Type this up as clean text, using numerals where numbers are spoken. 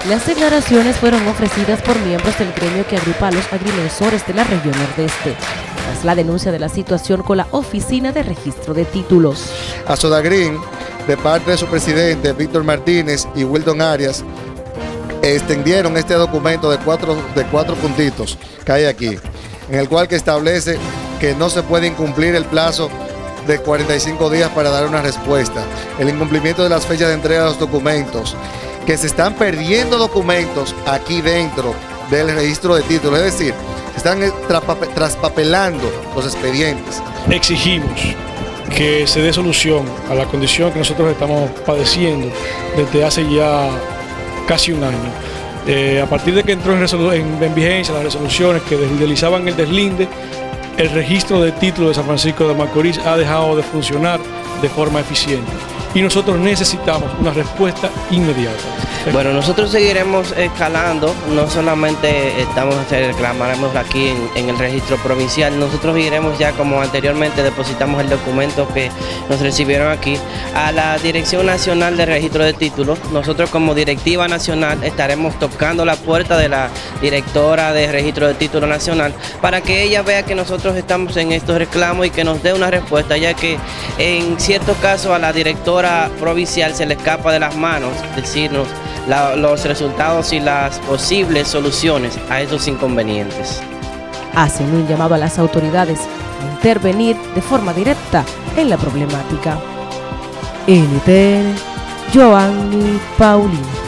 Las declaraciones fueron ofrecidas por miembros del gremio que agrupa a los agrimensores de la región nordeste, tras la denuncia de la situación con la Oficina de Registro de Títulos. A Sodagrin, de parte de su presidente Víctor Martínez y Wilton Arias, extendieron este documento de cuatro puntitos que hay aquí, en el cual que establece que no se puede incumplir el plazo de 45 días para dar una respuesta, el incumplimiento de las fechas de entrega de los documentos, que se están perdiendo documentos aquí dentro del registro de títulos, es decir, se están traspapelando los expedientes. Exigimos que se dé solución a la condición que nosotros estamos padeciendo desde hace ya casi un año. A partir de que entró en vigencia las resoluciones que deslegalizaban el deslinde, el registro de títulos de San Francisco de Macorís ha dejado de funcionar de forma eficiente y nosotros necesitamos una respuesta inmediata. Bueno, nosotros seguiremos escalando, no solamente reclamaremos aquí en el registro provincial, nosotros iremos ya, como anteriormente depositamos el documento que nos recibieron aquí, a la Dirección Nacional de Registro de Títulos. Nosotros como directiva nacional estaremos tocando la puerta de la directora de Registro de Títulos Nacional para que ella vea que nosotros estamos en estos reclamos y que nos dé una respuesta, ya que en ciertos casos a la directora provincial se le escapa de las manos decirnos los resultados y las posibles soluciones a estos inconvenientes. Hacen un llamado a las autoridades a intervenir de forma directa en la problemática. NTN, Joanny Paulino.